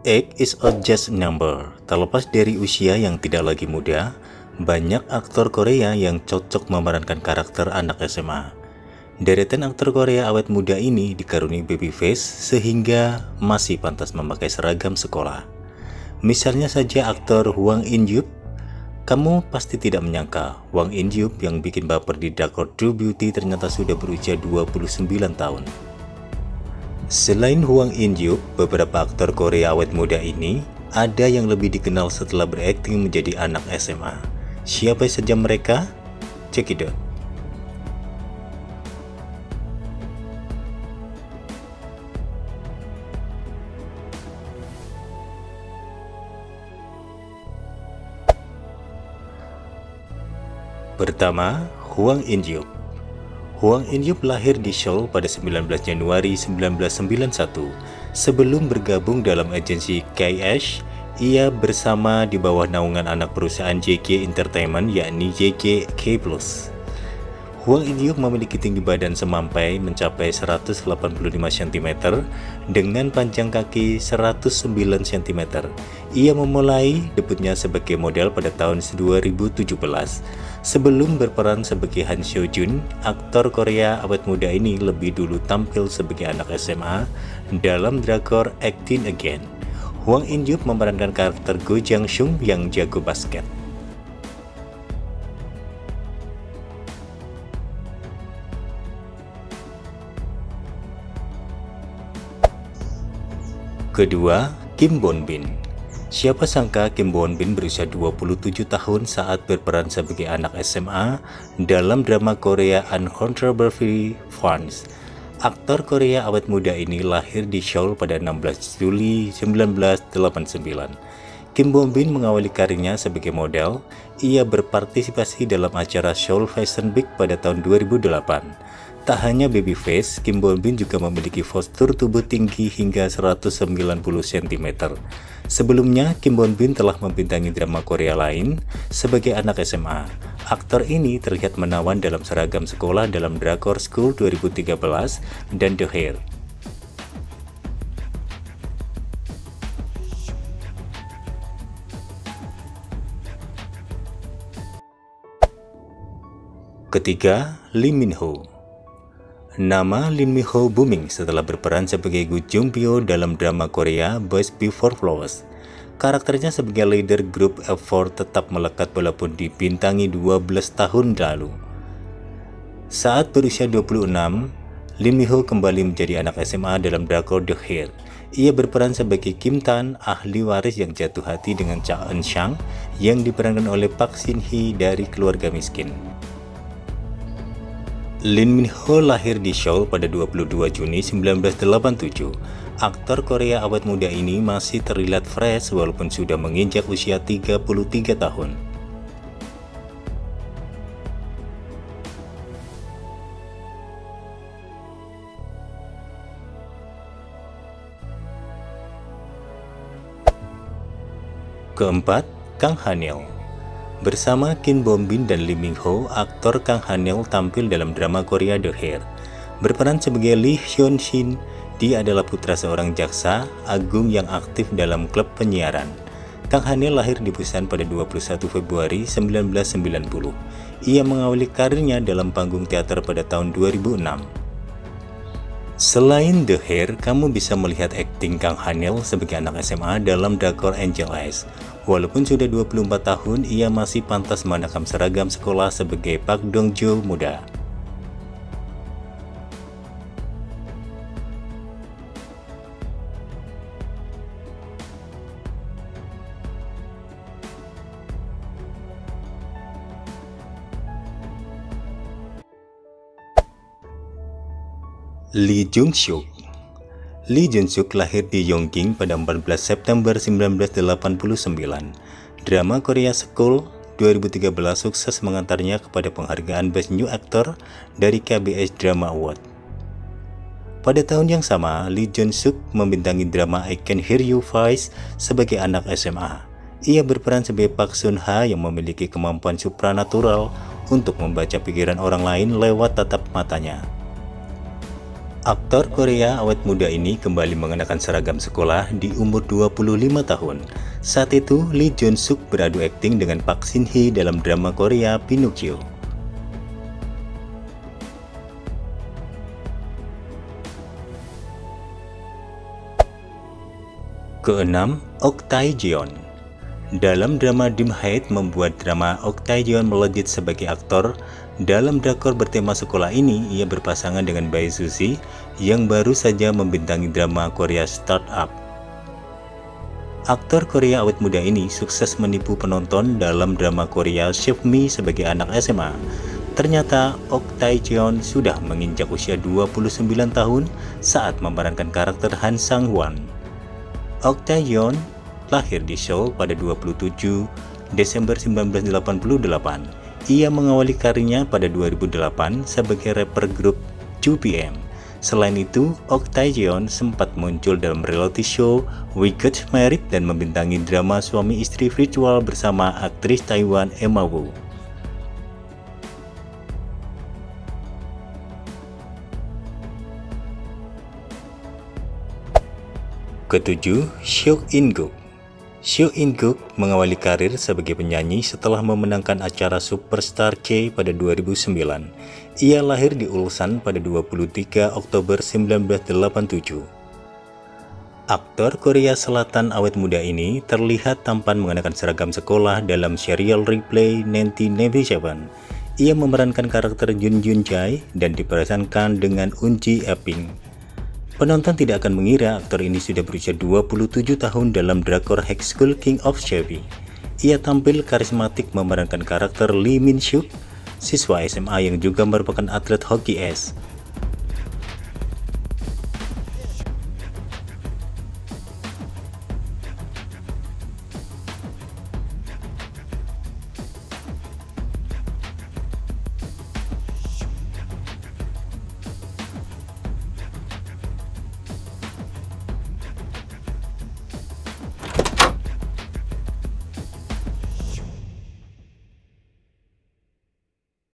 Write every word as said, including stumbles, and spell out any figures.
Age is a just number. Terlepas dari usia yang tidak lagi muda, banyak aktor Korea yang cocok memerankan karakter anak S M A. Deretan aktor Korea awet muda ini dikaruniai baby face sehingga masih pantas memakai seragam sekolah. Misalnya saja aktor Hwang In-yup. Kamu pasti tidak menyangka Hwang In-yup yang bikin baper di drakor True Beauty ternyata sudah berusia dua puluh sembilan tahun. Selain Hwang In-yup, beberapa aktor Korea awet muda ini ada yang lebih dikenal setelah berakting menjadi anak S M A. Siapa saja mereka? Cekidot. Pertama, Hwang In-yup. Hwang In-yup lahir di Seoul pada sembilan belas Januari seribu sembilan ratus sembilan puluh satu. Sebelum bergabung dalam agensi K H, ia bersama di bawah naungan anak perusahaan J K Entertainment yakni J K K plus. Hwang In-yup memiliki tinggi badan semampai mencapai seratus delapan puluh lima sentimeter dengan panjang kaki seratus sembilan sentimeter. Ia memulai debutnya sebagai model pada tahun dua ribu tujuh belas. Sebelum berperan sebagai Han Seo-jun, aktor Korea awet muda ini lebih dulu tampil sebagai anak S M A dalam drakor Acting Again. Hwang In-yup memerankan karakter Go Jang-sung yang jago basket. Kedua, Kim Bon-bin. Siapa sangka Kim Bon-bin berusia dua puluh tujuh tahun saat berperan sebagai anak S M A dalam drama Korea Uncontroversially Fans. Aktor Korea awet muda ini lahir di Seoul pada enam belas Juli seribu sembilan ratus delapan puluh sembilan. Kim Bon-bin mengawali karirnya sebagai model. Ia berpartisipasi dalam acara Seoul Fashion Week pada tahun dua ribu delapan. Tak hanya baby face, Kim Bon-bin juga memiliki postur tubuh tinggi hingga seratus sembilan puluh sentimeter. Sebelumnya, Kim Bon-bin telah membintangi drama Korea lain sebagai anak S M A. Aktor ini terlihat menawan dalam seragam sekolah dalam drakor School dua ribu tiga belas dan The Hair. Ketiga, Lee Min-ho. Nama Lee Min-ho booming setelah berperan sebagai Gu Jung-pyo dalam drama Korea Boys Before Flowers. Karakternya sebagai leader grup effort tetap melekat walaupun dibintangi dua belas tahun lalu. Saat berusia dua puluh enam, Lee Min-ho kembali menjadi anak S M A dalam drakor The Hair. Ia berperan sebagai Kim Tan, ahli waris yang jatuh hati dengan Cha Eun-sang yang diperankan oleh Park Shin-hye dari keluarga miskin. Lee Min-ho lahir di Seoul pada dua puluh dua Juni seribu sembilan ratus delapan puluh tujuh. Aktor Korea awet muda ini masih terlihat fresh walaupun sudah menginjak usia tiga puluh tiga tahun. Keempat, Kang Han-il. Bersama Kim Bon-bin dan Lee Min-ho, aktor Kang Han-il tampil dalam drama Korea The Hair. Berperan sebagai Lee Hyun-shin, dia adalah putra seorang jaksa agung yang aktif dalam klub penyiaran. Kang Han-il lahir di Busan pada dua puluh satu Februari seribu sembilan ratus sembilan puluh. Ia mengawali karirnya dalam panggung teater pada tahun dua ribu enam. Selain The Hair, kamu bisa melihat akting Kang Han-il sebagai anak S M A dalam drakor Angel Eyes. Walaupun sudah dua puluh empat tahun, ia masih pantas mengenakan seragam sekolah sebagai Park Dong-jo muda. Lee Jung-suk. Lee Jung-suk lahir di Yongging pada empat belas September seribu sembilan ratus delapan puluh sembilan. Drama Korea School dua ribu tiga belas sukses mengantarnya kepada penghargaan Best New Actor dari K B S Drama Award. Pada tahun yang sama, Lee Jung-suk membintangi drama I Can Hear You Voice sebagai anak S M A. Ia berperan sebagai Park Sun-ha yang memiliki kemampuan supranatural untuk membaca pikiran orang lain lewat tatap matanya. Aktor Korea awet muda ini kembali mengenakan seragam sekolah di umur dua puluh lima tahun. Saat itu, Lee Jun Suk beradu akting dengan Park Shin Hye dalam drama Korea Pinocchio. Keenam, Ok Tae-jeon. Dalam drama Dim Hae membuat drama Ok Tae-jeon melejit sebagai aktor. Dalam drakor bertema sekolah ini, ia berpasangan dengan Bae Suzy yang baru saja membintangi drama Korea Startup. Aktor Korea awet muda ini sukses menipu penonton dalam drama Korea Save Me sebagai anak S M A. Ternyata Ok Tae-jeon sudah menginjak usia dua puluh sembilan tahun saat memerankan karakter Han Sang-hwan. Ok Tae-jeon lahir di Seoul pada dua puluh tujuh Desember seribu sembilan ratus delapan puluh delapan. Ia mengawali karirnya pada dua ribu delapan sebagai rapper grup two P M. Selain itu, Ok Tae-jeon sempat muncul dalam reality show We Got Married dan membintangi drama suami istri virtual bersama aktris Taiwan Emma Wu. Ketujuh, Seo In-guk. Seo In-guk mengawali karir sebagai penyanyi setelah memenangkan acara Superstar K pada dua ribu sembilan. Ia lahir di Ulsan pada dua puluh tiga Oktober seribu sembilan ratus delapan puluh tujuh. Aktor Korea Selatan awet muda ini terlihat tampan mengenakan seragam sekolah dalam serial Replay seribu sembilan ratus sembilan puluh tujuh. Ia memerankan karakter Jun Jun Jae dan diperankan dengan Eun Ji Eping. Penonton tidak akan mengira aktor ini sudah berusia dua puluh tujuh tahun dalam drakor High School King of Chevy. Ia tampil karismatik memerankan karakter Lee Min Suk, siswa S M A yang juga merupakan atlet hoki es.